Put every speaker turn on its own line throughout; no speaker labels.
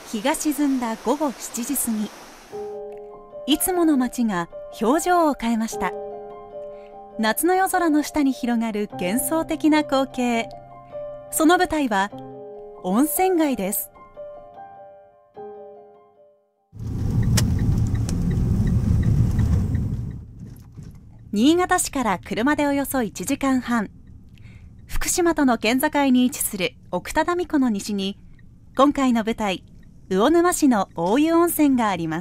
日が沈んだ午後7時過ぎ、いつもの街が表情を変えました。夏の夜空の下に広がる幻想的な光景、その舞台は温泉街です。新潟市から車でおよそ1時間半、福島との県境に位置する奥只見湖の西に、今回の舞台魚沼市の大湯温泉があります。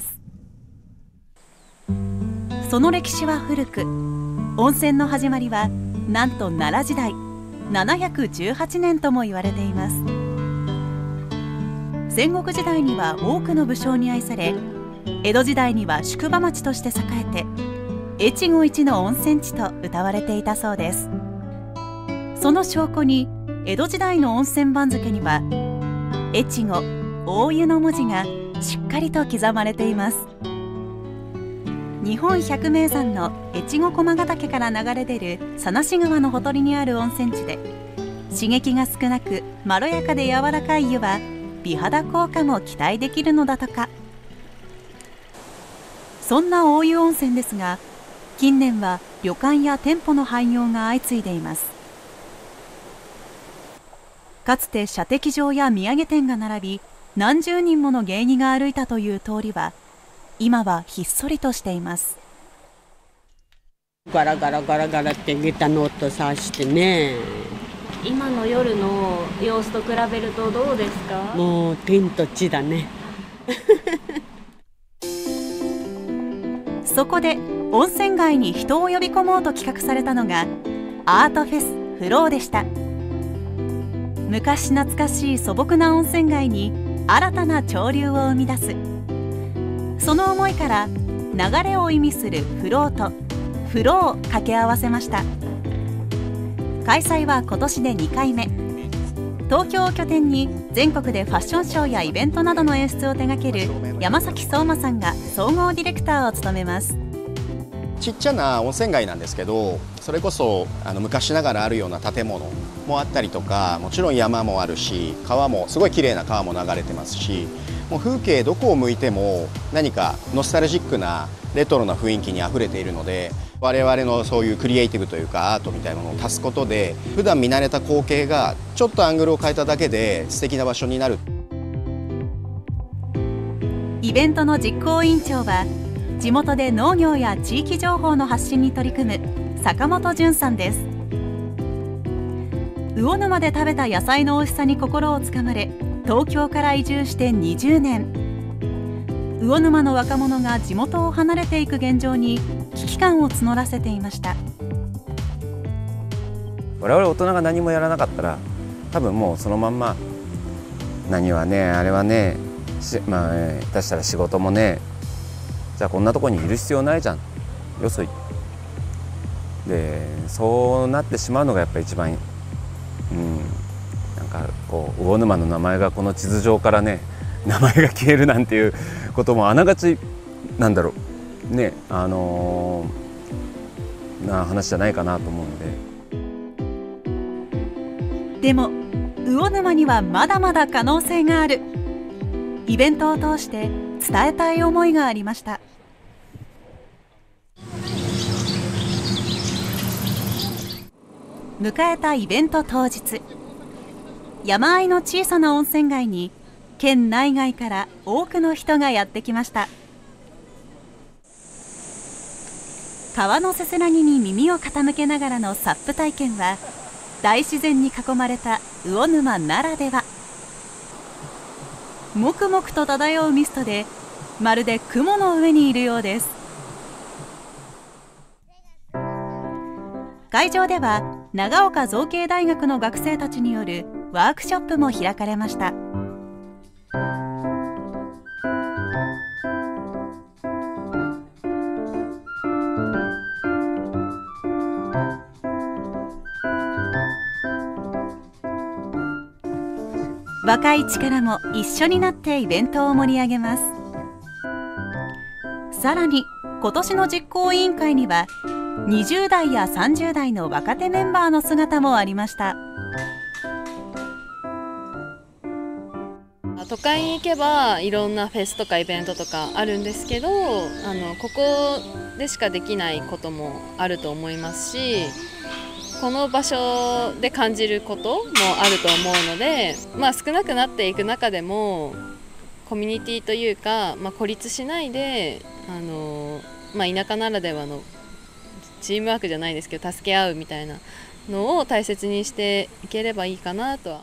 その歴史は古く、温泉の始まりはなんと奈良時代718年とも言われています。戦国時代には多くの武将に愛され、江戸時代には宿場町として栄えて越後一の温泉地と謳われていたそうです。その証拠に江戸時代の温泉番付には越後大湯の文字がしっかりと刻まれています。日本百名山の越後駒ヶ岳から流れ出る佐梨川のほとりにある温泉地で、刺激が少なくまろやかで柔らかい湯は美肌効果も期待できるのだとか。そんな大湯温泉ですが、近年は旅館や店舗の廃業が相次いでいます。かつて射的場や土産店が並び、何十人もの芸妓が歩いたという通りは今はひっそりとしています。
ガラガラガラガラって下駄の音さしてね。
今の夜の様子と比べるとどうですか？
もう天と地だね。
そこで温泉街に人を呼び込もうと企画されたのがアートフェスフローでした。昔懐かしい素朴な温泉街に新たな潮流を生み出す、その思いから流れを意味するフローとフローを掛け合わせました。開催は今年で2回目。東京を拠点に全国でファッションショーやイベントなどの演出を手掛ける山崎壮馬さんが総合ディレクターを務めます。
ちっちゃな温泉街なんですけど、それこそ昔ながらあるような建物もあったりとか、もちろん山もあるし、川もすごい綺麗な川も流れてますし、もう風景どこを向いても何かノスタルジックなレトロな雰囲気にあふれているので、我々のそういうクリエイティブというかアートみたいなものを足すことで、普段見慣れた光景がちょっとアングルを変えただけで素敵な場所になる。
イベントの実行委員長は地元で農業や地域情報の発信に取り組む坂本淳さんです。魚沼で食べた野菜の美味しさに心をつかまれ、東京から移住して20年。魚沼の若者が地元を離れていく現状に危機感を募らせていました。
我々大人が何もやらなかったら、多分もうそのまんま何はねあれはね、まあ下手したら仕事もね、じゃあこんなとこにいる必要ないじゃん、よそいで、そうなってしまうのがやっぱり一番、なんかこう魚沼の名前がこの地図上からね、名前が消えるなんていうこともあながちなんだろうね、な話じゃないかなと思うんで。
でも魚沼にはまだまだ可能性がある。イベントを通して伝えたい思いがありました。迎えたイベント当日、山あいの小さな温泉街に県内外から多くの人がやってきました。川のせせらぎに耳を傾けながらのサップ体験は、大自然に囲まれた魚沼ならでは。もくもくと漂うミストでまるで雲の上にいるようです。会場では長岡造形大学の学生たちによるワークショップも開かれました。若い力も一緒になってイベントを盛り上げます。さらに今年の実行委員会には20代や30代の若手メンバーの姿もありました。
都会に行けばいろんなフェスとかイベントとかあるんですけど、ここでしかできないこともあると思いますし、この場所で感じることもあると思うので、少なくなっていく中でもコミュニティというか、孤立しないで田舎ならではのチームワークじゃないですけど、助け合うみたいなのを大切にしていければいいかなとは。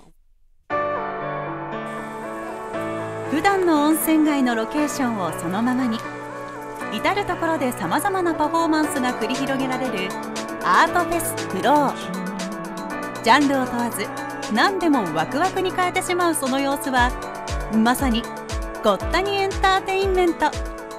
普段の温泉街のロケーションをそのままに、至る所でさまざまなパフォーマンスが繰り広げられるアートフェスフロー。ジャンルを問わず何でもワクワクに変えてしまうその様子は、まさにごったにエンターテインメント。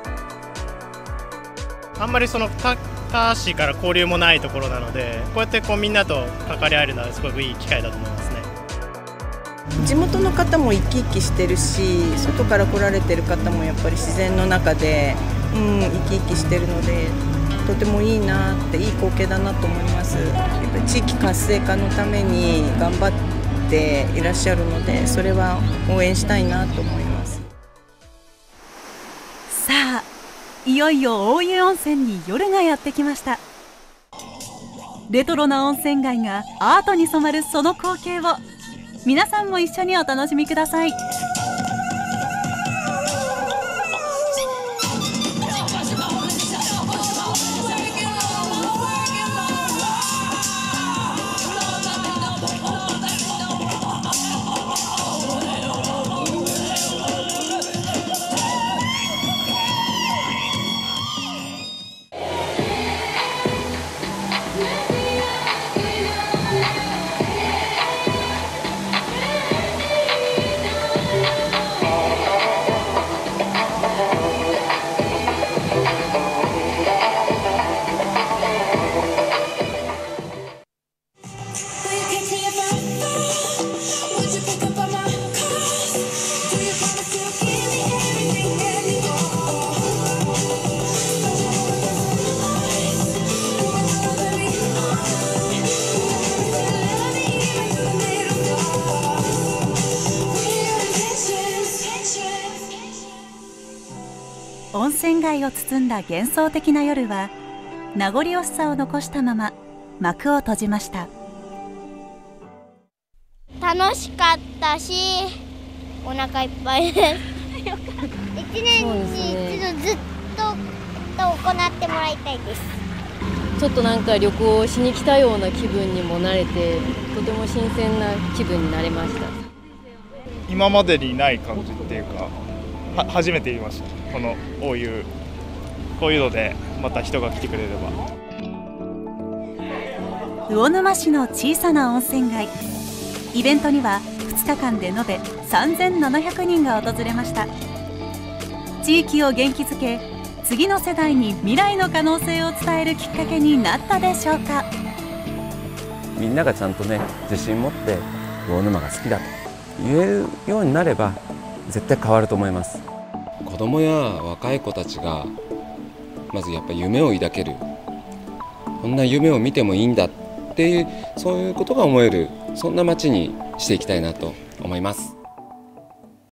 あんまりその他市から交流もないところなので、こうやってみんなと関わり合えるのはすごくいい機会だと思いますね。
地元の方も生き生きしてるし、外から来られてる方もやっぱり自然の中で、生き生きしてるので、とてもいいなって、いい光景だなと思います。やっぱり地域活性化のために頑張っていらっしゃるので、それは応援したいなと思います。
さあ、いよいよ大湯温泉に夜がやってきました。レトロな温泉街がアートに染まるその光景を皆さんも一緒にお楽しみください。温泉街を包んだ幻想的な夜は名残惜しさを残したまま幕を閉じました。
楽しかったし、お腹いっぱいです1年に一度ずっと行ってもらいたいです。
ちょっとなんか旅行しに来たような気分にもなれて、とても新鮮な気分になれました。
今までにない感じっていうか、初めて言いました。この大湯、こういうのでまた人が来てくれれば。
魚沼市の小さな温泉街、イベントには2日間で延べ3700人が訪れました。地域を元気づけ、次の世代に未来の可能性を伝えるきっかけになったでしょうか。
みんながちゃんとね、自信持って魚沼が好きだと言えるようになれば絶対変わると思います。
子供や若い子たちがまずやっぱり夢を抱ける、こんな夢を見てもいいんだっていう、そういうことが思える、そんな街にしていきたいなと思います。